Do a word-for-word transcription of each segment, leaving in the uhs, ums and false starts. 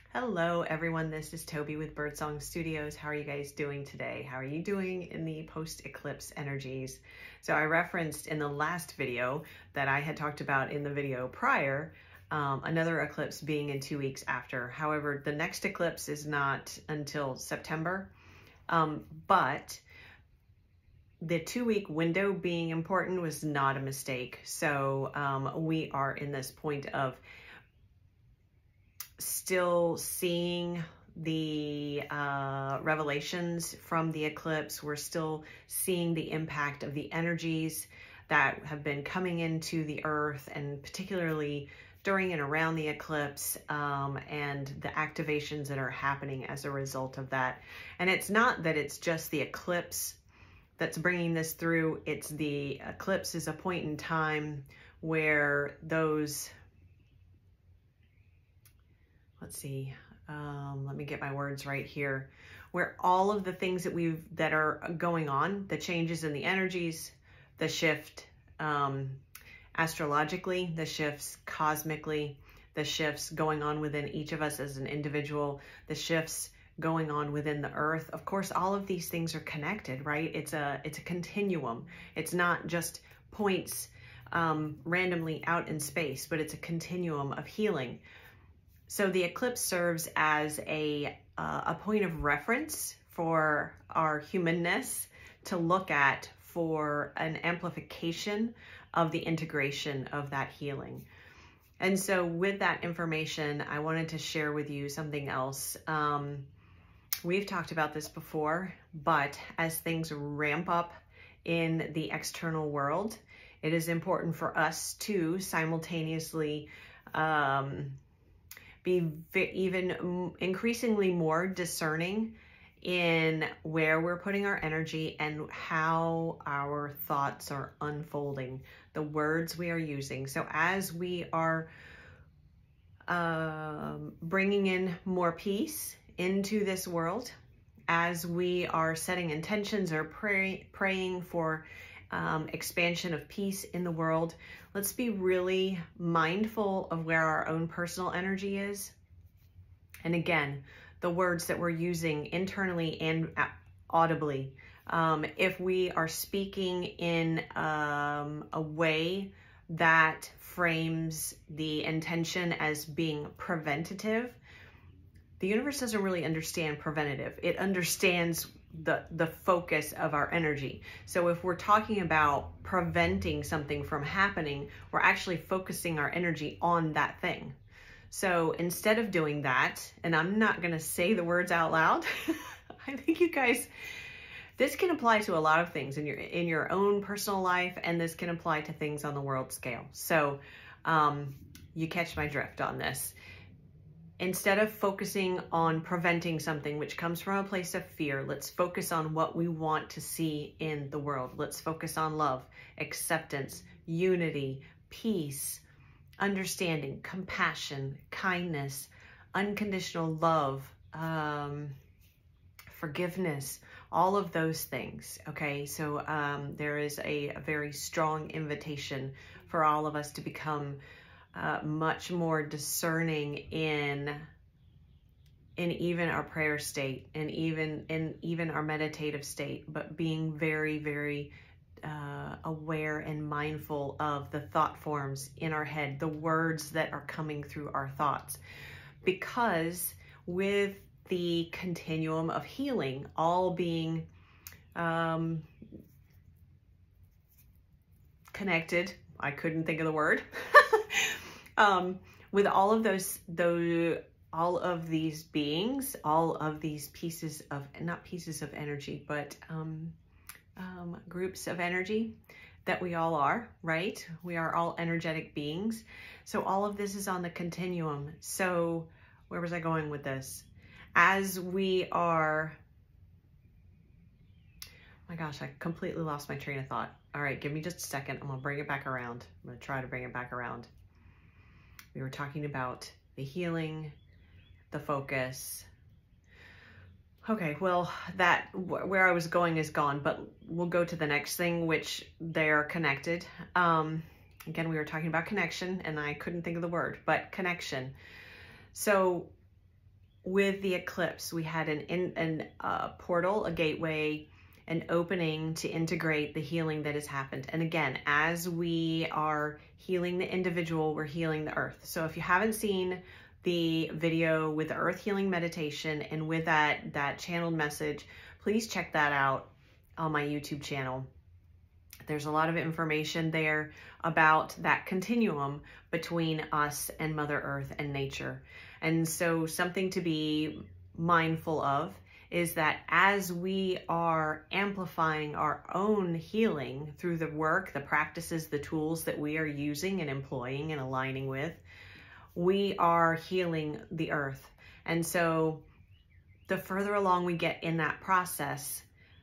Hello everyone, this is Toby with Birdsong Studios. How are you guys doing today? How are you doing in the post-eclipse energies? So I referenced in the last video that I had talked about in the video prior, um, another eclipse being in two weeks after. However, the next eclipse is not until September, um, but the two-week window being important was not a mistake. So um, we are in this point of still seeing the uh, revelations from the eclipse. We're still seeing the impact of the energies that have been coming into the earth, and particularly during and around the eclipse, um, and the activations that are happening as a result of that. And it's not that it's just the eclipse that's bringing this through. It's the eclipse is a point in time where those let's see, um, let me get my words right here, where all of the things that we've, that are going on, the changes in the energies, the shift um, astrologically, the shifts cosmically, the shifts going on within each of us as an individual, the shifts going on within the earth. Of course, all of these things are connected, right? It's a, it's a continuum. It's not just points um, randomly out in space, but it's a continuum of healing. So the eclipse serves as a, uh, a point of reference for our humanness to look at for an amplification of the integration of that healing. And so with that information, I wanted to share with you something else. Um, we've talked about this before, but as things ramp up in the external world, it is important for us to simultaneously um, be even increasingly more discerning in where we're putting our energy and how our thoughts are unfolding, the words we are using. So as we are um, bringing in more peace into this world, as we are setting intentions or pray, praying for um, expansion of peace in the world, let's be really mindful of where our own personal energy is. And again, the words that we're using internally and audibly. Um, if we are speaking in um, a way that frames the intention as being preventative, the universe doesn't really understand preventative. It understands the, the focus of our energy. So if we're talking about preventing something from happening, we're actually focusing our energy on that thing. So instead of doing that, and I'm not going to say the words out loud, I think you guys, this can apply to a lot of things in your, in your own personal life, and this can apply to things on the world scale. So um, you catch my drift on this. Instead of focusing on preventing something which comes from a place of fear, let's focus on what we want to see in the world. Let's focus on love, acceptance, unity, peace, understanding, compassion, kindness, unconditional love, um, forgiveness, all of those things. Okay, so um, there is a, a very strong invitation for all of us to become Uh, much more discerning in in even our prayer state, and even in even our meditative state, but being very, very uh, aware and mindful of the thought forms in our head, the words that are coming through our thoughts. Because with the continuum of healing all being um, connected, I couldn't think of the word. Um, with all of those, those, all of these beings, all of these pieces of, not pieces of energy, but um, um, groups of energy that we all are, right? We are all energetic beings. So all of this is on the continuum. So where was I going with this? As we are, my gosh, I completely lost my train of thought. All right, give me just a second. I'm gonna bring it back around. I'm gonna try to bring it back around. We were talking about the healing, the focus. Okay, well, that where I was going is gone, but we'll go to the next thing, which they're connected. Um, again, we were talking about connection, and I couldn't think of the word, but connection. So with the eclipse, we had an, in, an uh, portal, a gateway, an opening to integrate the healing that has happened. And again, as we are healing the individual, we're healing the earth. So if you haven't seen the video with the earth healing meditation and with that, that channeled message, please check that out on my YouTube channel. There's a lot of information there about that continuum between us and Mother Earth and nature. And so something to be mindful of is that as we are amplifying our own healing through the work, the practices, the tools that we are using and employing and aligning with, we are healing the earth. And so the further along we get in that process,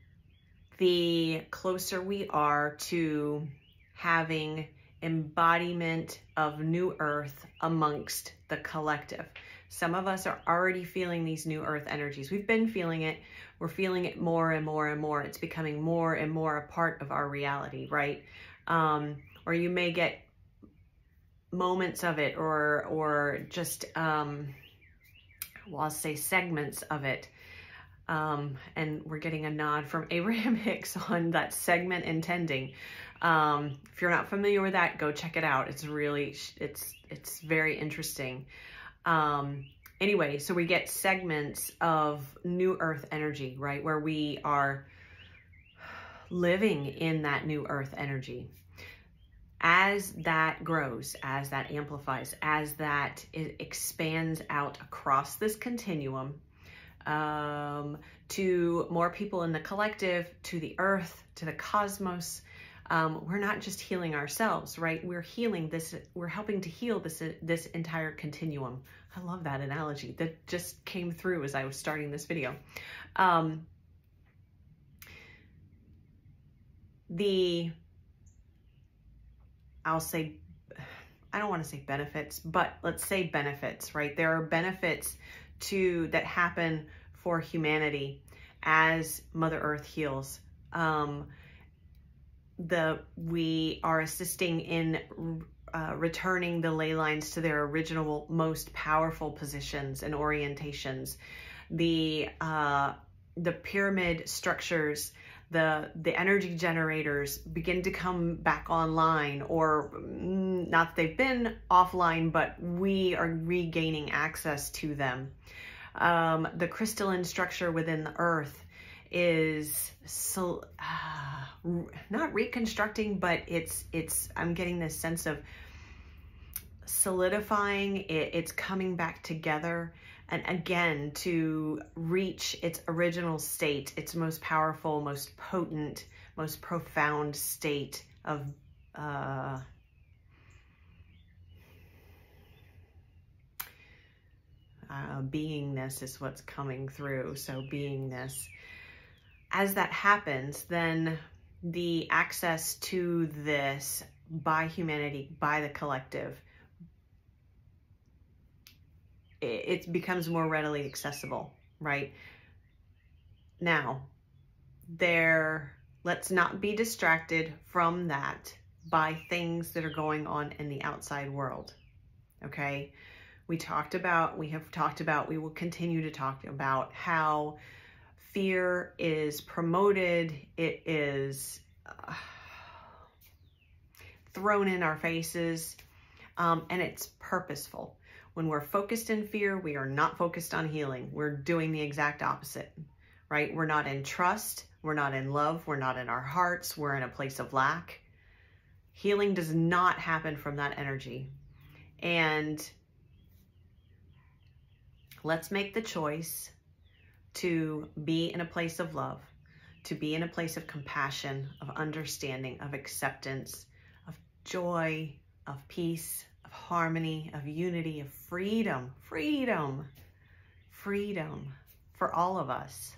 the closer we are to having embodiment of new earth amongst the collective. Some of us are already feeling these new earth energies. We've been feeling it. We're feeling it more and more and more. It's becoming more and more a part of our reality, right? Um, or you may get moments of it, or, or just, um, well, I'll say segments of it. Um, and we're getting a nod from Abraham Hicks on that segment intending. Um, if you're not familiar with that, go check it out. It's really, it's, it's very interesting. Um, anyway, so we get segments of new earth energy, right? Where we are living in that new earth energy. As that grows, as that amplifies, as that it expands out across this continuum, um, to more people in the collective, to the earth, to the cosmos. Um, we're not just healing ourselves, right? We're healing this, we're helping to heal this, this entire continuum. I love that analogy that just came through as I was starting this video. Um, the, I'll say, I don't want to say benefits, but let's say benefits, right? There are benefits to that happen for humanity as Mother Earth heals. Um, the we are assisting in uh, returning the ley lines to their original, most powerful positions and orientations. The uh, the pyramid structures, the the energy generators begin to come back online, or mm, not that they've been offline, but we are regaining access to them. Um, the crystalline structure within the earth is so, uh, not reconstructing, but it's, it's, I'm getting this sense of solidifying it. It's coming back together. And again, to reach its original state, its most powerful, most potent, most profound state of, uh, Uh, beingness is what's coming through. So beingness. As that happens, then the access to this by humanity, by the collective, it, it becomes more readily accessible, right? Now, there, let's not be distracted from that by things that are going on in the outside world, okay? We talked about, we have talked about, we will continue to talk about how fear is promoted. It is uh, thrown in our faces, um, and it's purposeful. When we're focused in fear, we are not focused on healing. We're doing the exact opposite, right? We're not in trust. We're not in love. We're not in our hearts. We're in a place of lack. Healing does not happen from that energy. And let's make the choice to be in a place of love, to be in a place of compassion, of understanding, of acceptance, of joy, of peace, of harmony, of unity, of freedom, freedom, freedom for all of us.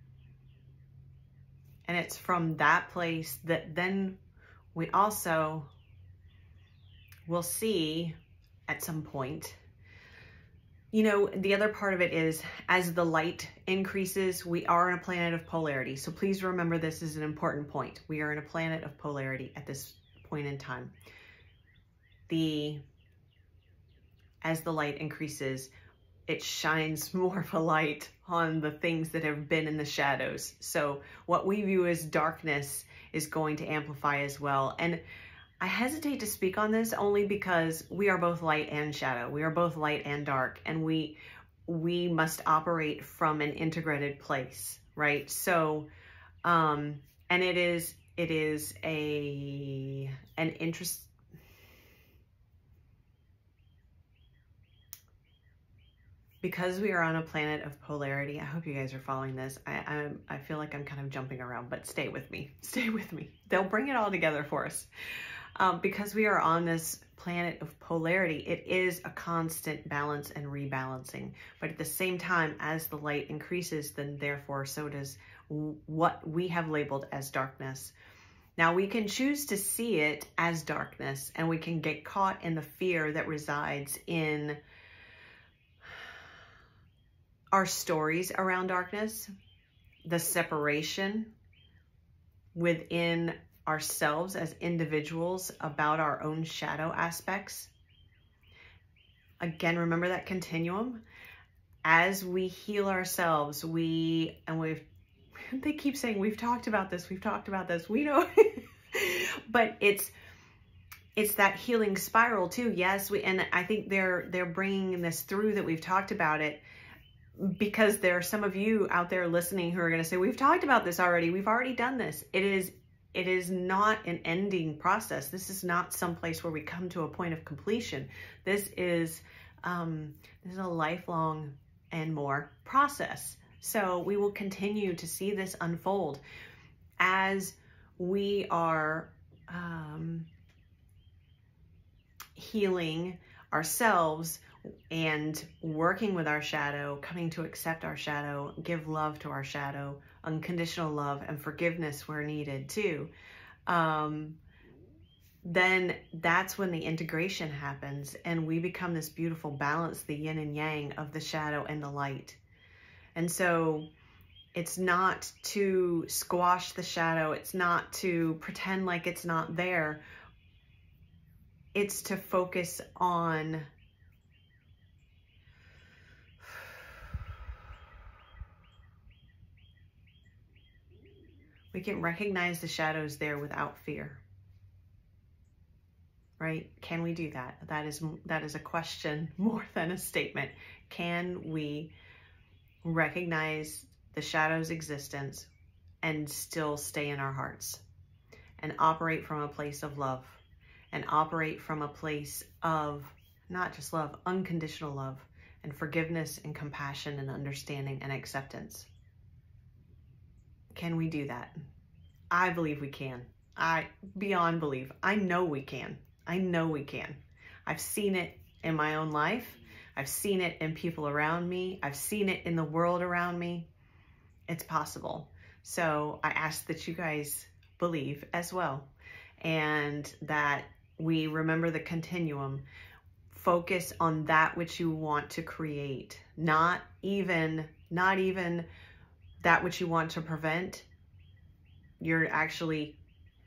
And it's from that place that then we also will see at some point. You know, the other part of it is, as the light increases, we are in a planet of polarity. So please remember, this is an important point. We are in a planet of polarity at this point in time. The, as the light increases, it shines more of a light on the things that have been in the shadows. So what we view as darkness is going to amplify as well. And I hesitate to speak on this only because we are both light and shadow. We are both light and dark, and we we must operate from an integrated place, right? So, um, and it is it is a an interest. Because we are on a planet of polarity, I hope you guys are following this. I, I, I feel like I'm kind of jumping around, but stay with me. Stay with me. They'll bring it all together for us. Um, because we are on this planet of polarity, it is a constant balance and rebalancing. But at the same time, as the light increases, then therefore so does what we have labeled as darkness. Now we can choose to see it as darkness, and we can get caught in the fear that resides in our stories around darkness, the separation within ourselves as individuals about our own shadow aspects. Again, remember that continuum. As we heal ourselves, we, and we've, they keep saying, we've talked about this, we've talked about this, we know, but it's, it's that healing spiral too. Yes, we, and I think they're, they're bringing this through that we've talked about it, because there are some of you out there listening who are going to say, we've talked about this already. We've already done this. It is, it is not an ending process. This is not some place where we come to a point of completion. This is, um, this is a lifelong and more process. So we will continue to see this unfold as we are, um, healing ourselves and working with our shadow, coming to accept our shadow, give love to our shadow, unconditional love and forgiveness where needed too. Um, then that's when the integration happens, and we become this beautiful balance, the yin and yang of the shadow and the light. And so it's not to squash the shadow. It's not to pretend like it's not there. It's to focus on we can recognize the shadows there without fear, right? Can we do that? That is, that is a question more than a statement. Can we recognize the shadow's existence and still stay in our hearts and operate from a place of love and operate from a place of not just love, unconditional love and forgiveness and compassion and understanding and acceptance? Can we do that? I believe we can. I, beyond believe, I know we can. I know we can. I've seen it in my own life. I've seen it in people around me. I've seen it in the world around me. It's possible. So I ask that you guys believe as well, and that we remember the continuum. Focus on that which you want to create, not even, not even that which you want to prevent. You're actually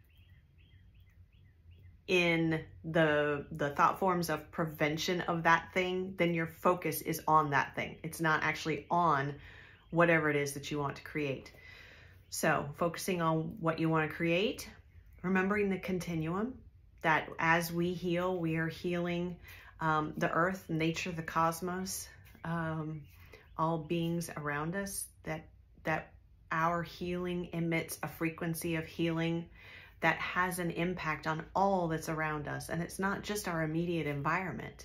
in the the thought forms of prevention of that thing, then your focus is on that thing. It's not actually on whatever it is that you want to create. So focusing on what you want to create, remembering the continuum, that as we heal, we are healing um, the earth, nature, the cosmos, um, all beings around us, that that our healing emits a frequency of healing that has an impact on all that's around us. And it's not just our immediate environment.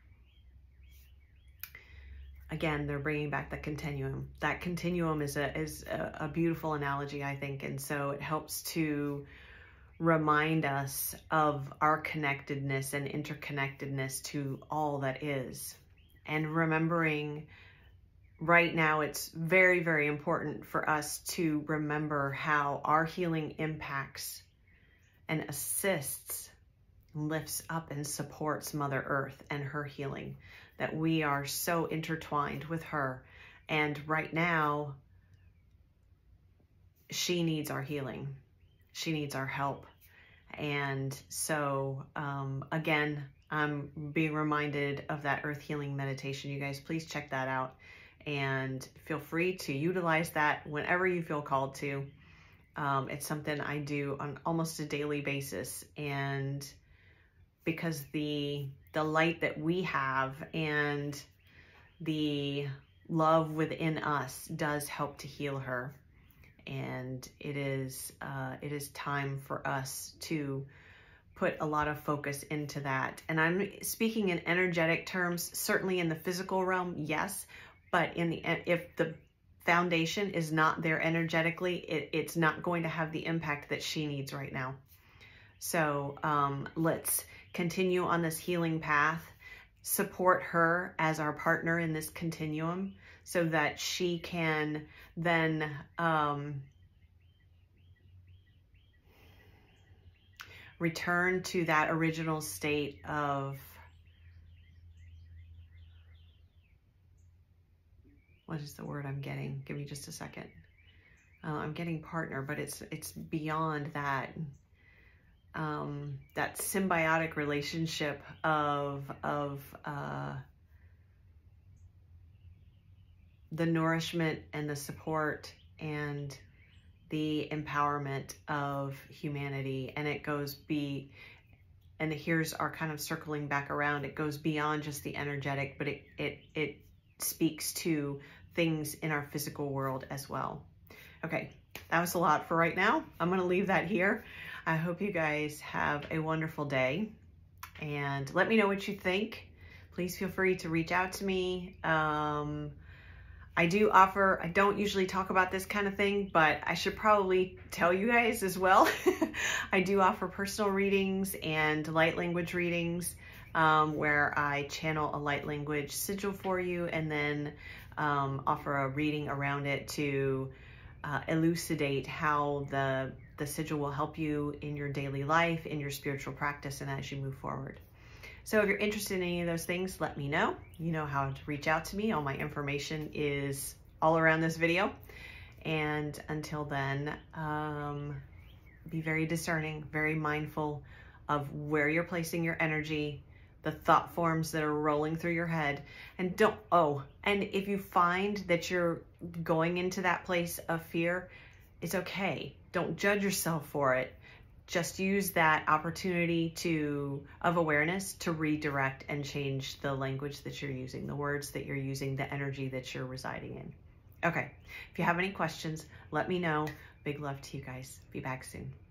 Again, they're bringing back the continuum. That continuum is a, is a, a beautiful analogy, I think. And so it helps to remind us of our connectedness and interconnectedness to all that is. And remembering right now, it's very, very important for us to remember how our healing impacts and assists, lifts up and supports Mother Earth and her healing, that we are so intertwined with her. And right now, she needs our healing. She needs our help. And so, um, again, I'm being reminded of that earth healing meditation. You guys, please check that out and feel free to utilize that whenever you feel called to. Um, it's something I do on almost a daily basis, and because the the light that we have and the love within us does help to heal her, and it is uh, it is time for us to put a lot of focus into that. And I'm speaking in energetic terms, certainly in the physical realm, yes, but in the if the foundation is not there energetically, it, it's not going to have the impact that she needs right now. So um, let's continue on this healing path, support her as our partner in this continuum so that she can then um, return to that original state of, what is the word I'm getting? Give me just a second. Uh, I'm getting partner, but it's it's beyond that. Um, that symbiotic relationship of of uh, the nourishment and the support and the empowerment of humanity. And it goes be, and here's our kind of circling back around, it goes beyond just the energetic, but it, it, it speaks to things in our physical world as well. Okay, that was a lot for right now. I'm gonna leave that here. I hope you guys have a wonderful day, and let me know what you think. Please feel free to reach out to me. Um, I do offer, I don't usually talk about this kind of thing, but I should probably tell you guys as well. I do offer personal readings and light language readings um, where I channel a light language sigil for you and then um, offer a reading around it to uh, elucidate how the, the sigil will help you in your daily life, in your spiritual practice, and as you move forward. So if you're interested in any of those things, let me know. You know how to reach out to me. All my information is all around this video. And until then, um, be very discerning, very mindful of where you're placing your energy, the thought forms that are rolling through your head. And don't, oh, and if you find that you're going into that place of fear, it's okay. Don't judge yourself for it. Just use that opportunity to of awareness to redirect and change the language that you're using, the words that you're using, the energy that you're residing in. Okay, if you have any questions, let me know. Big love to you guys. Be back soon.